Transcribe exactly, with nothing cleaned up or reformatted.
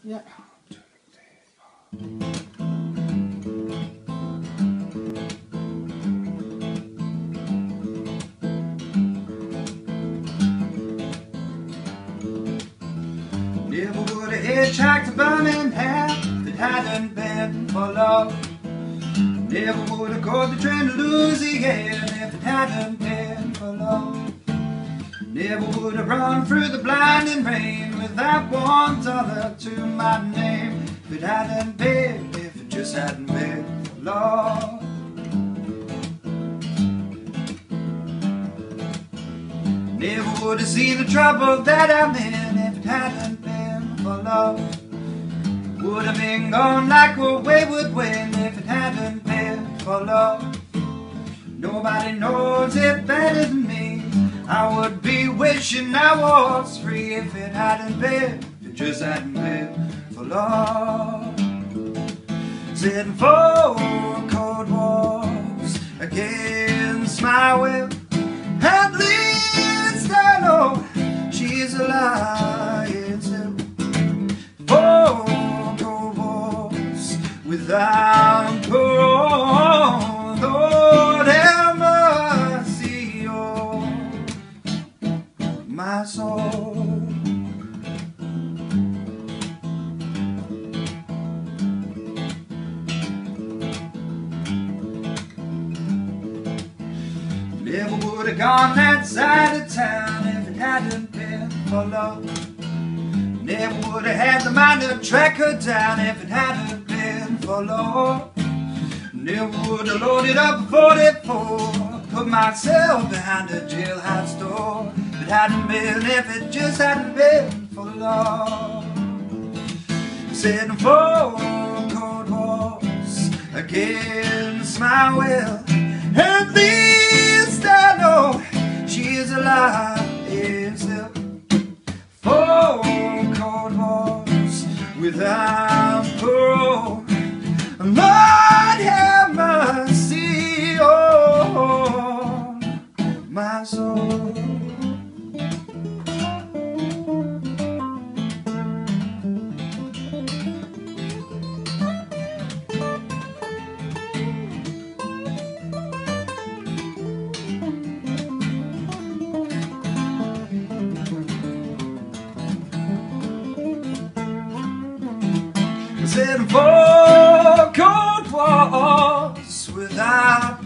Yeah. Never would have hitchhiked to Birmingham if it hadn't been for love. Never would have caught the train to Louisiana if it hadn't been for love. Never would have run through the blinding rain with that one dollar to my name if it hadn't been, if it just hadn't been for love. Never would have seen the trouble that I'm in if it hadn't been for love. Would have been gone like a wayward wind if it hadn't been for love. Nobody knows it better than me. I would be wishing I was free if it hadn't been, if it just hadn't been for love. Sitting four cold wars against my will. At least I know she's alive still. Four cold wars without parole. Lord have mercy on my soul. Never would have gone that side of town if it hadn't been for love. Never would have had the mind to track her down if it hadn't been for love. Never would have loaded up a forty-four, put myself behind a jailhouse door if it hadn't been, if it just hadn't been for love. Sitting four cold wars against my will. At least I know she's alive still. Four cold wars without parole. Lord have mercy on my soul. Sitting four cold wars without